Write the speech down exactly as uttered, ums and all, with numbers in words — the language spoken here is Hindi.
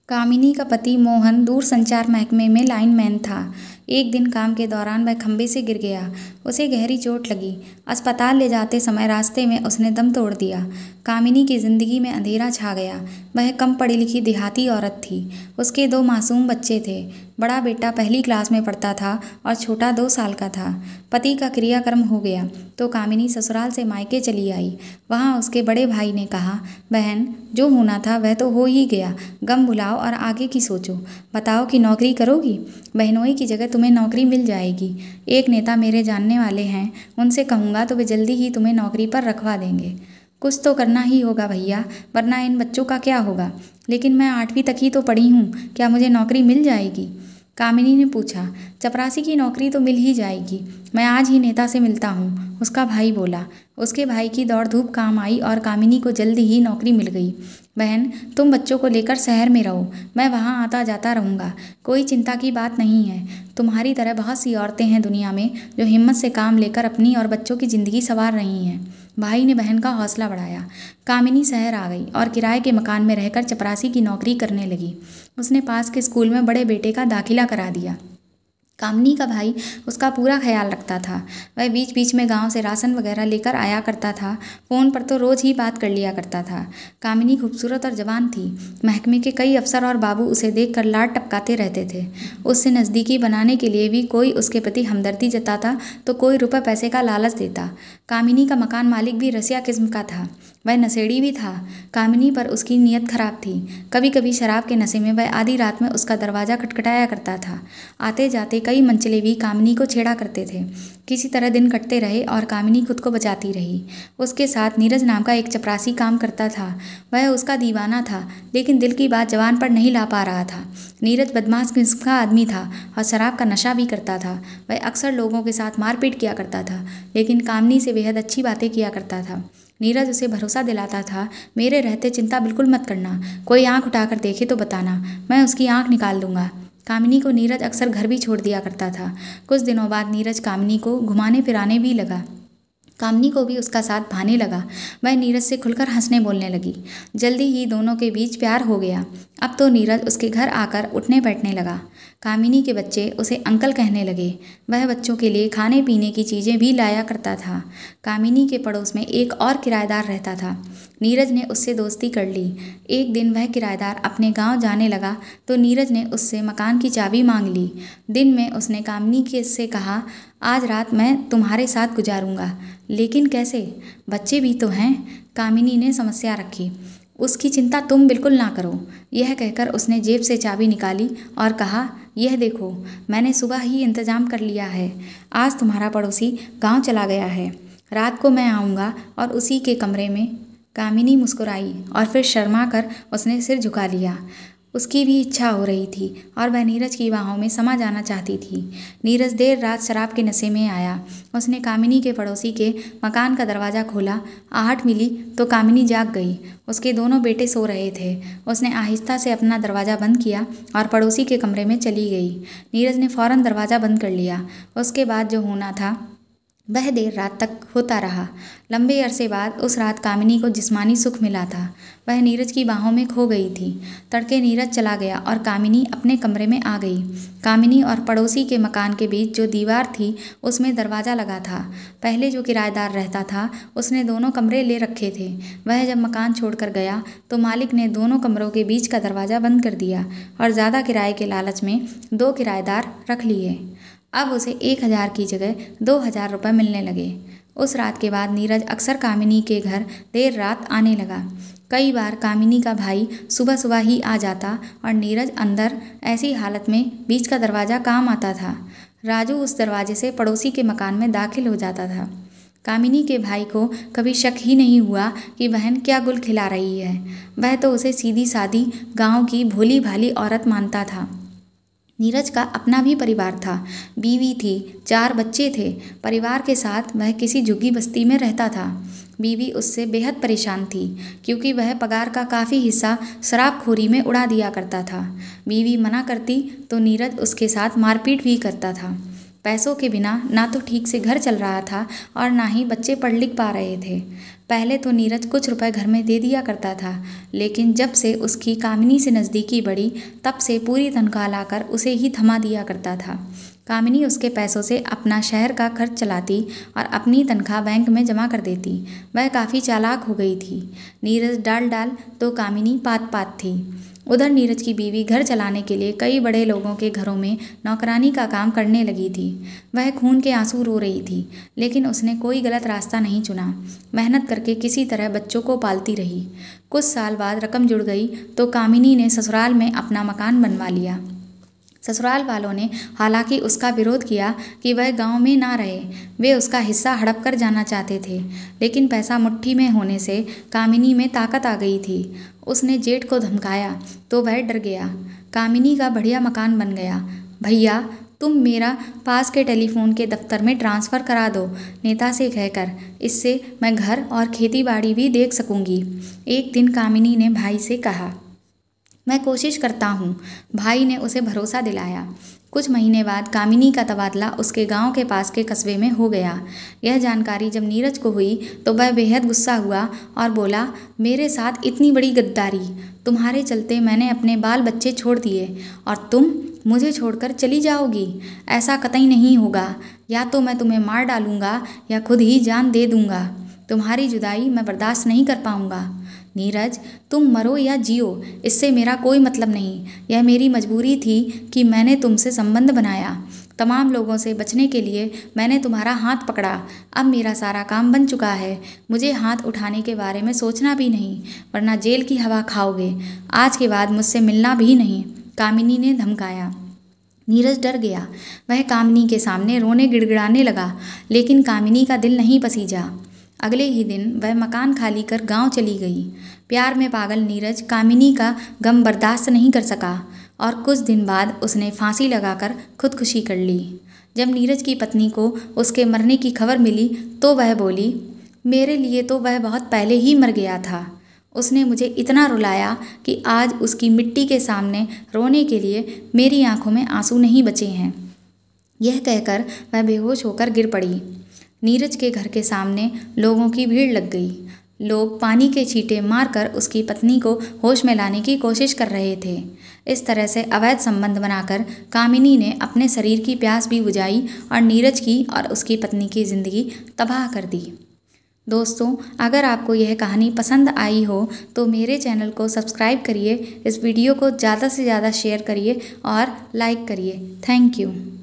कामिनी का पति मोहन दूरसंचार महकमे में लाइनमैन था। एक दिन काम के दौरान वह खंभे से गिर गया। उसे गहरी चोट लगी। अस्पताल ले जाते समय रास्ते में उसने दम तोड़ दिया। कामिनी की जिंदगी में अंधेरा छा गया। वह कम पढ़ी लिखी देहाती औरत थी। उसके दो मासूम बच्चे थे। बड़ा बेटा पहली क्लास में पढ़ता था और छोटा दो साल का था। पति का क्रियाक्रम हो गया तो कामिनी ससुराल से मायके चली आई। वहाँ उसके बड़े भाई ने कहा, बहन, जो होना था वह तो हो ही गया, गम भुलाओ और आगे की सोचो। बताओ कि नौकरी करोगी? बहनोई की जगह तुम्हें नौकरी मिल जाएगी। एक नेता मेरे जानने वाले हैं, उनसे कहूँगा तो वे जल्दी ही तुम्हें नौकरी पर रखवा देंगे। कुछ तो करना ही होगा भैया, वरना इन बच्चों का क्या होगा। लेकिन मैं आठवीं तक ही तो पढ़ी हूँ, क्या मुझे नौकरी मिल जाएगी? कामिनी ने पूछा। चपरासी की नौकरी तो मिल ही जाएगी। मैं आज ही नेता से मिलता हूँ, उसका भाई बोला। उसके भाई की दौड़ धूप काम आई और कामिनी को जल्दी ही नौकरी मिल गई। बहन, तुम बच्चों को लेकर शहर में रहो, मैं वहाँ आता जाता रहूँगा। कोई चिंता की बात नहीं है। तुम्हारी तरह बहुत सी औरतें हैं दुनिया में जो हिम्मत से काम लेकर अपनी और बच्चों की ज़िंदगी संवार रही हैं। भाई ने बहन का हौसला बढ़ाया। कामिनी शहर आ गई और किराए के मकान में रहकर चपरासी की नौकरी करने लगी। उसने पास के स्कूल में बड़े बेटे का दाखिला करा दिया। कामिनी का भाई उसका पूरा ख्याल रखता था। वह बीच बीच में गांव से राशन वगैरह लेकर आया करता था। फ़ोन पर तो रोज़ ही बात कर लिया करता था। कामिनी खूबसूरत और जवान थी। महकमे के कई अफसर और बाबू उसे देखकर लाड टपकाते रहते थे। उससे नज़दीकी बनाने के लिए भी कोई उसके प्रति हमदर्दी जताता तो कोई रुपये पैसे का लालच देता। कामिनी का मकान मालिक भी रसिया किस्म का था। वह नशेड़ी भी था। कामिनी पर उसकी नीयत खराब थी। कभी कभी शराब के नशे में वह आधी रात में उसका दरवाज़ा खटखटाया करता था। आते जाते कई मंचले भी कामिनी को छेड़ा करते थे। किसी तरह दिन कटते रहे और कामिनी खुद को बचाती रही। उसके साथ नीरज नाम का एक चपरासी काम करता था। वह उसका दीवाना था, लेकिन दिल की बात जवान पर नहीं ला पा रहा था। नीरज बदमाश किस्म का आदमी था और शराब का नशा भी करता था। वह अक्सर लोगों के साथ मारपीट किया करता था, लेकिन कामिनी से बेहद अच्छी बातें किया करता था। नीरज उसे भरोसा दिलाता था, मेरे रहते चिंता बिल्कुल मत करना, कोई आंख उठाकर देखे तो बताना, मैं उसकी आंख निकाल दूंगा। कामिनी को नीरज अक्सर घर भी छोड़ दिया करता था। कुछ दिनों बाद नीरज कामिनी को घुमाने फिराने भी लगा। कामिनी को भी उसका साथ भाने लगा। वह नीरज से खुलकर हंसने बोलने लगी। जल्दी ही दोनों के बीच प्यार हो गया। अब तो नीरज उसके घर आकर उठने बैठने लगा। कामिनी के बच्चे उसे अंकल कहने लगे। वह बच्चों के लिए खाने पीने की चीज़ें भी लाया करता था। कामिनी के पड़ोस में एक और किराएदार रहता था। नीरज ने उससे दोस्ती कर ली। एक दिन वह किराएदार अपने गांव जाने लगा तो नीरज ने उससे मकान की चाबी मांग ली। दिन में उसने कामिनी के से कहा, आज रात मैं तुम्हारे साथ गुजारूंगा। लेकिन कैसे? बच्चे भी तो हैं। कामिनी ने समस्या रखी। उसकी चिंता तुम बिल्कुल ना करो। यह कहकर उसने जेब से चाबी निकाली और कहा, यह देखो, मैंने सुबह ही इंतजाम कर लिया है। आज तुम्हारा पड़ोसी गांव चला गया है। रात को मैं आऊँगा और उसी के कमरे में। कामिनी मुस्कुराई और फिर शर्मा कर उसने सिर झुका लिया। उसकी भी इच्छा हो रही थी और वह नीरज की बाहों में समा जाना चाहती थी। नीरज देर रात शराब के नशे में आया। उसने कामिनी के पड़ोसी के मकान का दरवाज़ा खोला। आहट मिली तो कामिनी जाग गई। उसके दोनों बेटे सो रहे थे। उसने आहिस्ता से अपना दरवाज़ा बंद किया और पड़ोसी के कमरे में चली गई। नीरज ने फ़ौरन दरवाज़ा बंद कर लिया। उसके बाद जो होना था वह देर रात तक होता रहा। लंबे अरसे बाद उस रात कामिनी को जिस्मानी सुख मिला था। वह नीरज की बाहों में खो गई थी। तड़के नीरज चला गया और कामिनी अपने कमरे में आ गई। कामिनी और पड़ोसी के मकान के बीच जो दीवार थी उसमें दरवाज़ा लगा था। पहले जो किराएदार रहता था उसने दोनों कमरे ले रखे थे। वह जब मकान छोड़कर गया तो मालिक ने दोनों कमरों के बीच का दरवाज़ा बंद कर दिया और ज़्यादा किराए के लालच में दो किराएदार रख लिए। अब उसे एक हज़ार की जगह दो हज़ार रुपये मिलने लगे। उस रात के बाद नीरज अक्सर कामिनी के घर देर रात आने लगा। कई बार कामिनी का भाई सुबह सुबह ही आ जाता और नीरज अंदर ऐसी हालत में बीच का दरवाज़ा काम आता था। राजू उस दरवाजे से पड़ोसी के मकान में दाखिल हो जाता था। कामिनी के भाई को कभी शक ही नहीं हुआ कि बहन क्या गुल खिला रही है। वह तो उसे सीधी सादी गाँव की भोली भाली औरत मानता था। नीरज का अपना भी परिवार था। बीवी थी, चार बच्चे थे। परिवार के साथ वह किसी झुग्गी बस्ती में रहता था। बीवी उससे बेहद परेशान थी क्योंकि वह पगार का काफ़ी हिस्सा शराबखोरी में उड़ा दिया करता था। बीवी मना करती तो नीरज उसके साथ मारपीट भी करता था। पैसों के बिना ना तो ठीक से घर चल रहा था और ना ही बच्चे पढ़ लिख पा रहे थे। पहले तो नीरज कुछ रुपए घर में दे दिया करता था, लेकिन जब से उसकी कामिनी से नज़दीकी बढ़ी तब से पूरी तनख्वाह लाकर उसे ही थमा दिया करता था। कामिनी उसके पैसों से अपना शहर का खर्च चलाती और अपनी तनख्वाह बैंक में जमा कर देती। वह काफ़ी चालाक हो गई थी। नीरज डाल डाल तो कामिनी पात पात थी। उधर नीरज की बीवी घर चलाने के लिए कई बड़े लोगों के घरों में नौकरानी का काम करने लगी थी। वह खून के आंसू रो रही थी, लेकिन उसने कोई गलत रास्ता नहीं चुना। मेहनत करके किसी तरह बच्चों को पालती रही। कुछ साल बाद रकम जुड़ गई तो कामिनी ने ससुराल में अपना मकान बनवा लिया। ससुराल वालों ने हालांकि उसका विरोध किया कि वह गांव में ना रहे। वे उसका हिस्सा हड़प कर जाना चाहते थे, लेकिन पैसा मुट्ठी में होने से कामिनी में ताकत आ गई थी। उसने जेठ को धमकाया तो वह डर गया। कामिनी का बढ़िया मकान बन गया। भैया, तुम मेरा पास के टेलीफोन के दफ्तर में ट्रांसफ़र करा दो, नेता से कहकर। इससे मैं घर और खेती बाड़ी भी देख सकूंगी। एक दिन कामिनी ने भाई से कहा। मैं कोशिश करता हूँ, भाई ने उसे भरोसा दिलाया। कुछ महीने बाद कामिनी का तबादला उसके गांव के पास के कस्बे में हो गया। यह जानकारी जब नीरज को हुई तो वह बेहद गुस्सा हुआ और बोला, मेरे साथ इतनी बड़ी गद्दारी! तुम्हारे चलते मैंने अपने बाल बच्चे छोड़ दिए और तुम मुझे छोड़कर चली जाओगी? ऐसा कतई नहीं होगा। या तो मैं तुम्हें मार डालूंगा या खुद ही जान दे दूंगा। तुम्हारी जुदाई मैं बर्दाश्त नहीं कर पाऊंगा। नीरज, तुम मरो या जियो, इससे मेरा कोई मतलब नहीं। यह मेरी मजबूरी थी कि मैंने तुमसे संबंध बनाया। तमाम लोगों से बचने के लिए मैंने तुम्हारा हाथ पकड़ा। अब मेरा सारा काम बन चुका है। मुझे हाथ उठाने के बारे में सोचना भी नहीं, वरना जेल की हवा खाओगे। आज के बाद मुझसे मिलना भी नहीं, कामिनी ने धमकाया। नीरज डर गया। वह कामिनी के सामने रोने गिड़गिड़ाने लगा, लेकिन कामिनी का दिल नहीं पसीजा। अगले ही दिन वह मकान खाली कर गांव चली गई। प्यार में पागल नीरज कामिनी का गम बर्दाश्त नहीं कर सका और कुछ दिन बाद उसने फांसी लगाकर खुदकुशी कर ली। जब नीरज की पत्नी को उसके मरने की खबर मिली तो वह बोली, मेरे लिए तो वह बहुत पहले ही मर गया था। उसने मुझे इतना रुलाया कि आज उसकी मिट्टी के सामने रोने के लिए मेरी आंखों में आंसू नहीं बचे हैं। यह कहकर वह बेहोश होकर गिर पड़ी। नीरज के घर के सामने लोगों की भीड़ लग गई। लोग पानी के छींटे मारकर उसकी पत्नी को होश में लाने की कोशिश कर रहे थे। इस तरह से अवैध संबंध बनाकर कामिनी ने अपने शरीर की प्यास भी बुझाई और नीरज की और उसकी पत्नी की ज़िंदगी तबाह कर दी। दोस्तों, अगर आपको यह कहानी पसंद आई हो तो मेरे चैनल को सब्सक्राइब करिए, इस वीडियो को ज़्यादा से ज़्यादा शेयर करिए और लाइक करिए। Thank you.